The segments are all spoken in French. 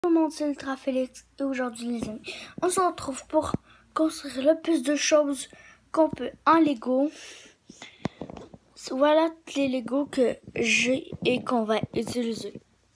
Tout le monde, c'est Ultra Félix et aujourd'hui les amis, on se retrouve pour construire le plus de choses qu'on peut en Lego. Voilà les Lego que j'ai et qu'on va utiliser.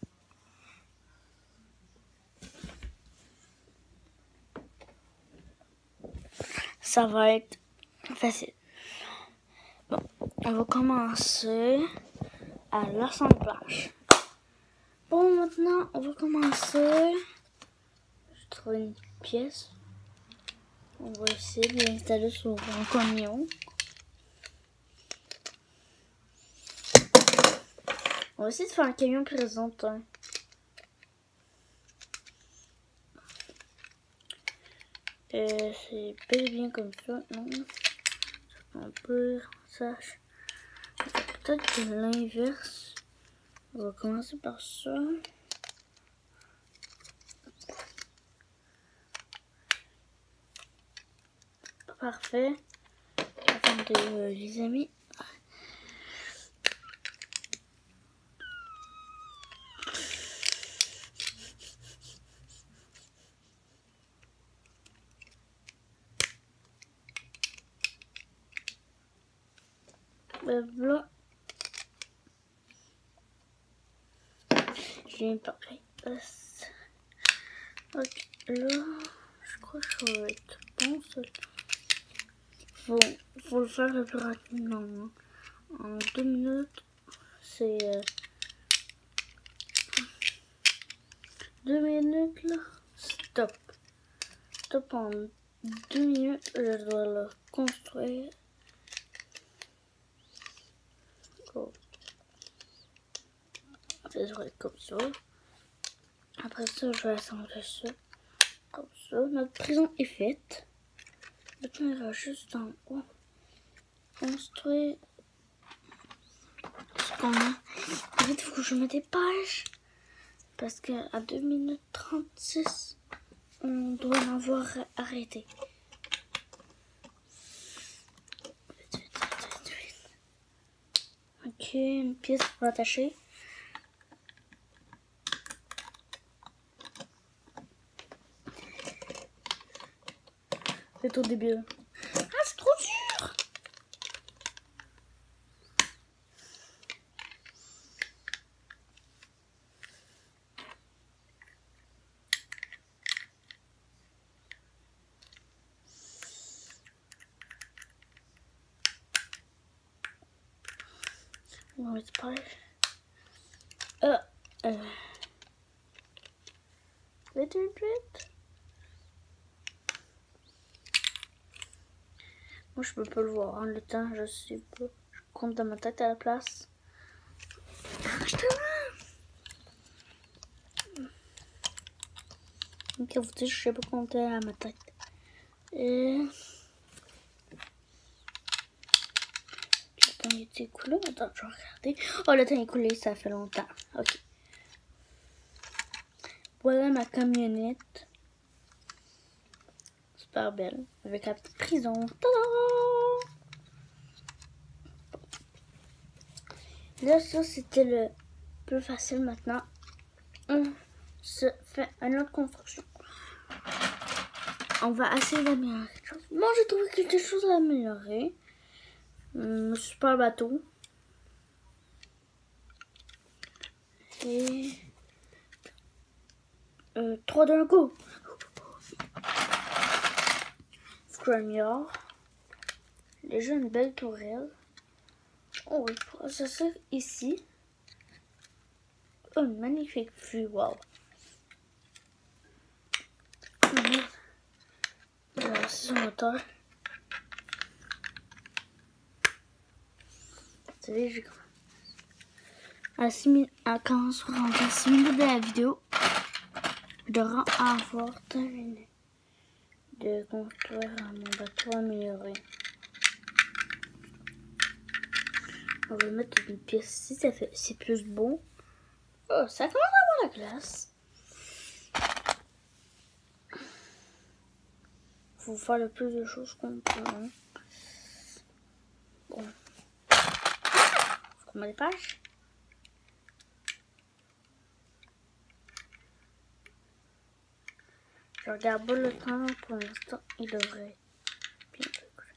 Ça va être facile. Bon, on va commencer à l'assemblage. Bon, maintenant, on va commencer. Je trouve une pièce. On va essayer de l'installer sur un camion. On va essayer de faire un camion présentant. C'est bel et bien comme ça, non? Un peu, ça. Peut-être que l'inverse. On va commencer par ça. Parfait. Attendez, les amis. Voilà. J'ai une pareille. Ok, là, je crois que ça va être bon. Faut le faire le plus rapidement. Hein. En 2 minutes, c'est 2 minutes là. Stop. Stop en 2 minutes. Je dois le construire. Go. Ça devrait être comme ça. Après ça, je vais assembler ça. Comme ça. Notre prison est faite. Maintenant, il va juste en haut construire ce qu'on a. En fait, il faut que je me dépêche. Parce qu'à 2 minutes 36, on doit en avoir arrêté. Ok, une pièce pour attacher. C'est trop débile. Ah, c'est trop dur! On va mettre pareil. Vite. Moi, je peux pas le voir. En le temps, je sais pas. Je compte dans ma tête à la place. Ok, vous dites, je sais pas compter à ma tête. Le temps est écoulé. Attends, je vais regarder. Oh, le temps est écoulé, ça fait longtemps. Ok. Voilà ma camionnette. Super belle. Avec la petite prison. Tada! Là, ça, c'était le plus facile maintenant. On se fait une autre construction. On va essayer d'améliorer quelque chose. Moi, j'ai trouvé quelque chose à améliorer. Super bateau. Et 3 d'un coup. Scramior. Déjà une belle tourelle. Oh oui, ça c'est ici. Oh, une magnifique vue, wow. Voilà, c'est son moteur. Vous savez, j'ai quand on sera rendu à 6 minutes de la vidéo, je devrais avoir terminé de construire mon bateau amélioré. On va mettre une pièce ici, c'est plus beau. Oh, ça commence à avoir la glace. Faut faire le plus de choses qu'on peut. Hein. Bon. Faut qu'on me dépêche. Je regarde pas le temps pour l'instant. Il devrait bien se coucher.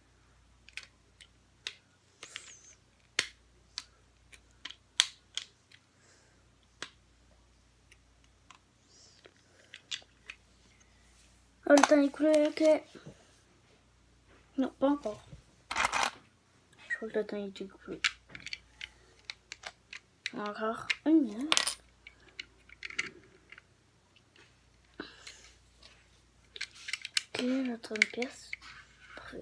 Oh, le temps est écoulé, ok. Non, pas encore. Je crois que le temps est écoulé. Encore une minute. Ok, notre pièce. Parfait.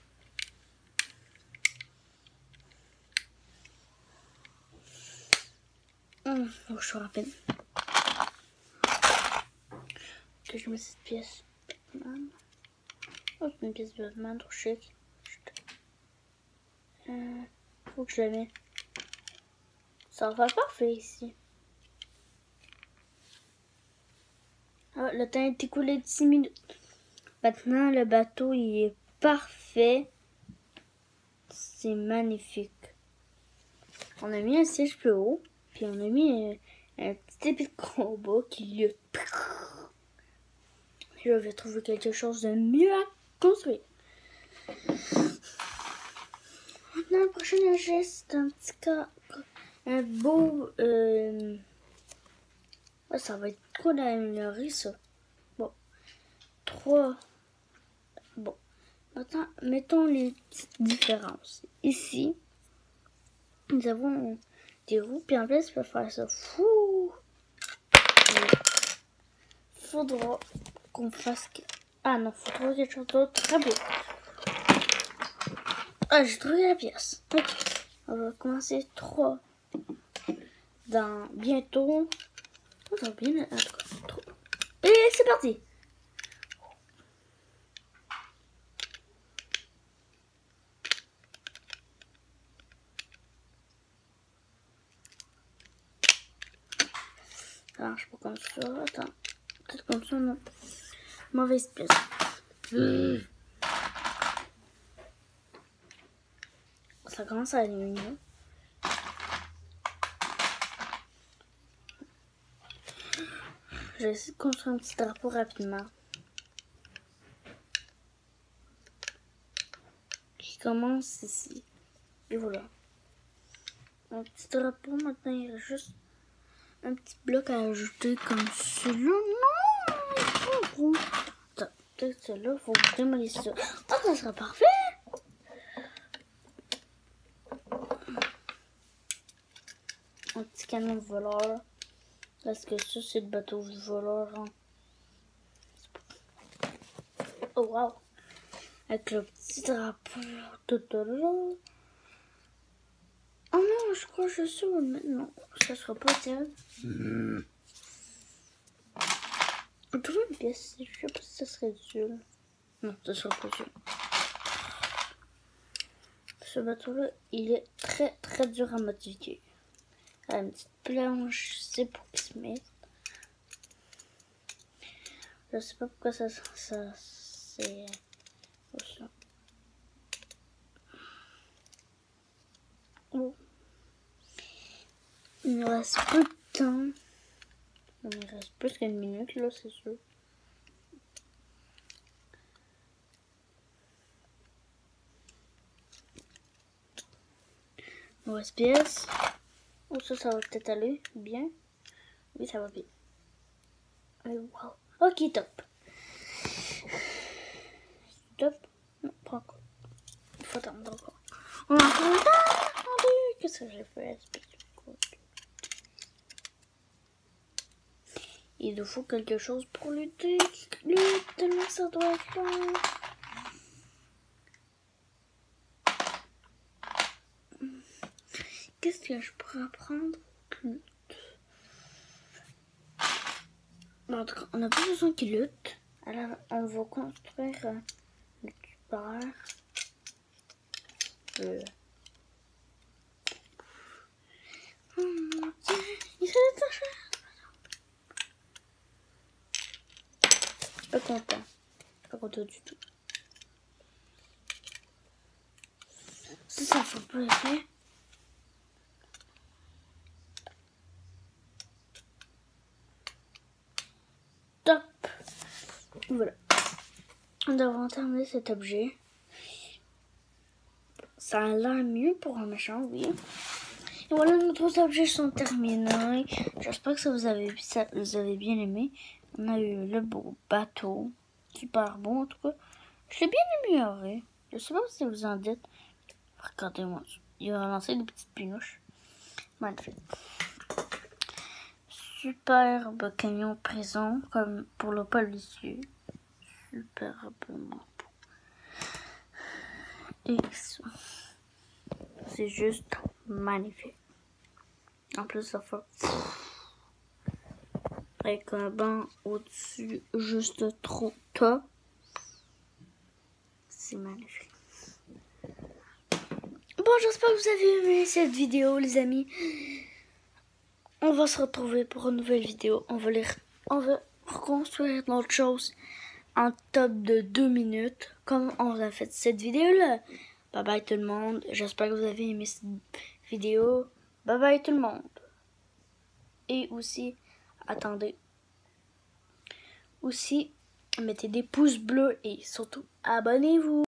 Faut que je sois rapide. Que je mets cette pièce. Oh, c'est une pièce de Batman, trop chic. Faut que je la mette. Ça va parfait ici. Oh, le temps est écoulé de 6 minutes. Maintenant, le bateau, il est parfait. C'est magnifique. On a mis un siège plus haut. Puis on a mis un petit épée de combat qui lutte. Je vais trouver quelque chose de mieux à construire. Maintenant, le prochain geste, c'est un petit cas. Un beau. Ouais, ça va être trop d'améliorer ça. Bon. 3. Bon. Maintenant, mettons les petites différences. Ici, nous avons des roues. Puis en plus, je peux faire ça. Fou! Faudra qu'on fasse. Ah non, faudra quelque chose d'autre. Très beau. Ah, j'ai trouvé la pièce. Ok. On va commencer 3. Dans bientôt. Oh, ça va bien. En tout cas, 3. Et c'est parti. Ça marche pas comme ça. Attends. Peut-être comme ça, non. Mauvaise pièce. Ça commence à aller mieux. Je vais essayer de construire un petit drapeau rapidement. Qui commence ici. Et voilà. Un petit drapeau, maintenant il reste juste un petit bloc à ajouter comme celui-là. Non! Attends, peut-être celui-là, il faut démolir ça. Oh, ça sera parfait! Un petit canon de voleur. Parce que ça, c'est le bateau de voleur. Hein. Oh, wow! Avec le petit drapeau tout là. Oh non, je crois que je sais où le mettre. Non, ça sera pas terrible. On trouve une pièce. Je sais pas si ça serait dur. Non, ça sera pas dur. Ce bateau-là, il est très très dur à modifier. Une petite planche, c'est pour qu'il se mette. Je sais pas pourquoi ça c'est ça. Oh. Il nous reste peu de temps. Il me reste plus qu'une minute là, c'est sûr. Mauvaise pièce. Oh, ça va peut-être aller bien. Oui, ça va bien. Wow. Ok, top. Top. Non, pas encore. Il faut attendre encore. On a encore. Qu'est-ce que j'ai fait? Il nous faut quelque chose pour lutter. Tellement ça doit être long. Qu'est-ce que je pourrais prendre? En tout cas, on n'a pas besoin qu'il lutte. Alors, on va construire le tuteur. Il s'est détaché. Pas content. Pas content du tout. Ça faut pas effet. Top. Voilà. Nous avons terminé cet objet. Ça a l'air mieux pour un méchant, oui. Et voilà, nos 3 objets sont terminés. J'espère que ça vous avez bien aimé. On a eu le beau bateau. Super beau, en tout cas. Je l'ai bien amélioré. Je sais pas si vous en dites. Regardez-moi. Il a lancé des petites pinouches. Magnifique. Superbe camion prison, comme pour le policier. Superbement beau. Et c'est juste magnifique. En plus, ça fait avec un banc au-dessus, juste trop top. C'est magnifique. Bon, j'espère que vous avez aimé cette vidéo, les amis. On va se retrouver pour une nouvelle vidéo. On va reconstruire notre chose en top de 2 minutes, comme on a fait cette vidéo-là. Bye bye tout le monde. J'espère que vous avez aimé cette vidéo. Bye bye tout le monde. Et aussi, attendez. Aussi, mettez des pouces bleus et surtout, abonnez-vous.